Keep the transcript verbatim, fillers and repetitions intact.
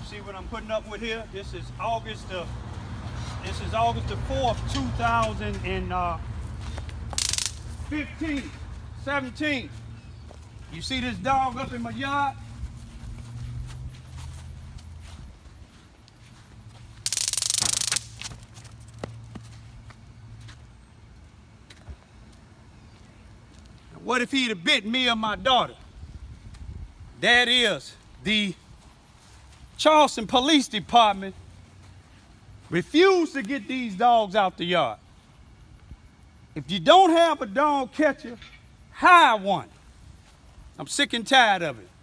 see what I'm putting up with here? This is August the, this is August the fourth, two thousand fifteen, seventeen. You see this dog up in my yard? What if he'd have bit me or my daughter? That is, the Charleston Police Department refused to get these dogs out the yard. If you don't have a dog catcher, hire one. I'm sick and tired of it.